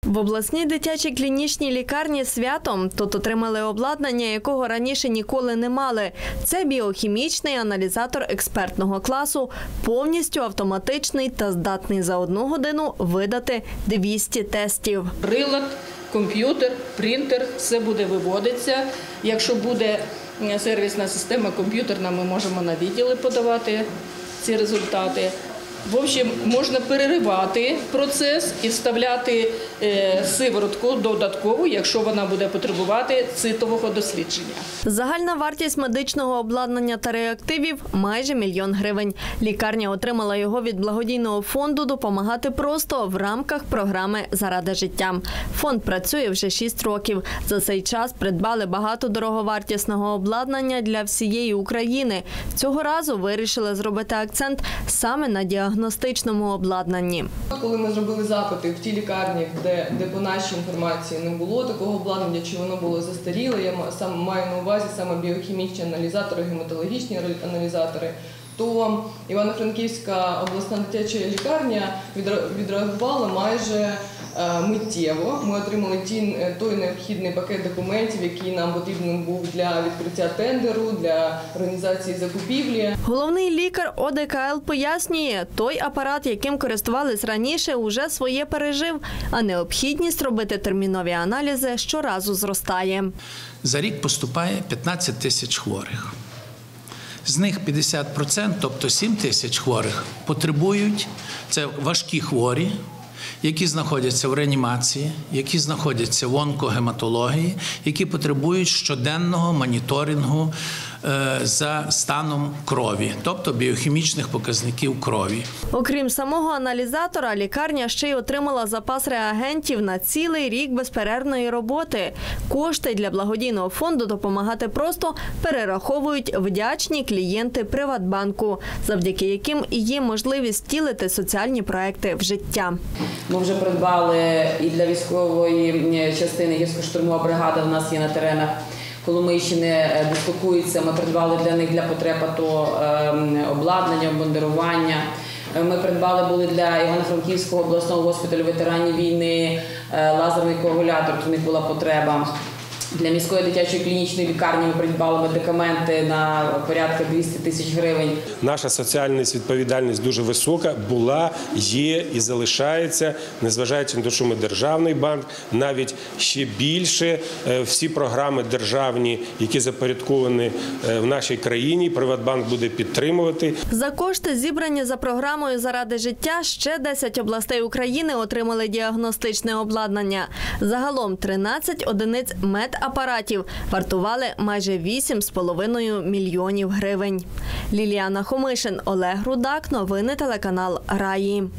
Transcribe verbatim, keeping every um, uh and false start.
В обласній дитячій клінічній лікарні святом тут отримали обладнання, якого раніше ніколи не мали. Це біохімічний аналізатор експертного класу, повністю автоматичний та здатний за одну годину видати двісті тестів. Прилад, комп'ютер, принтер – все буде виводитися. Якщо буде сервісна система комп'ютерна, ми можемо на відділи подавати ці результати. В общем, можна переривати процес і вставляти сиворотку додаткову, якщо вона буде потребувати цитового дослідження. Загальна вартість медичного обладнання та реактивів – майже мільйон гривень. Лікарня отримала його від благодійного фонду «Допомагати просто» в рамках програми «Заради життя». Фонд працює вже шість років. За цей час придбали багато дороговартісного обладнання для всієї України. Цього разу вирішили зробити акцент саме на діагностичному обладнанні. Коли ми зробили запити в ті лікарні, де, де по нашій інформації не було такого обладнання, чи воно було застаріле, я сам маю на увазі саме біохімічні аналізатори, гематологічні аналізатори, то Івано-Франківська обласна дитяча лікарня відреагувала майже миттєво. Ми отримали ті, той необхідний пакет документів, який нам потрібен був для відкриття тендеру, для організації закупівлі. Головний лікар О Д К Л пояснює, той апарат, яким користувались раніше, уже своє пережив, а необхідність робити термінові аналізи щоразу зростає. За рік поступає п'ятнадцять тисяч хворих. З них п'ятдесят відсотків, тобто сім тисяч хворих, потребують, це важкі хворі, які знаходяться в реанімації, які знаходяться в онкогематології, які потребують щоденного моніторингу за станом крові, тобто біохімічних показників крові. Окрім самого аналізатора, лікарня ще й отримала запас реагентів на цілий рік безперервної роботи. Кошти для благодійного фонду «Допомагати просто» перераховують вдячні клієнти Приватбанку, завдяки яким і є можливість втілити соціальні проекти в життя. Ми вже придбали і для військової частини гірсько-штурмова бригада, у нас є на теренах Коломийщини, дислокується. Ми придбали для них для потреб АТО обладнання, обмундирування. Ми придбали були для Івано-Франківського обласного госпіталю ветеранів війни лазерний коагулятор, у них була потреба. Для міської дитячої клінічної лікарні ми придбали медикаменти на порядка двісті тисяч гривень. Наша соціальна відповідальність дуже висока, була, є і залишається, незважаючи на те, що ми державний банк, навіть ще більше всі програми державні, які запорядковані в нашій країні, Приватбанк буде підтримувати. За кошти, зібрані за програмою «Заради життя», ще десять областей України отримали діагностичне обладнання. Загалом тринадцять одиниць медапаратів вартували майже вісім з половиною мільйонів гривень. Ліліана Хомишин, Олег Рудак. Новини телеканал Раї.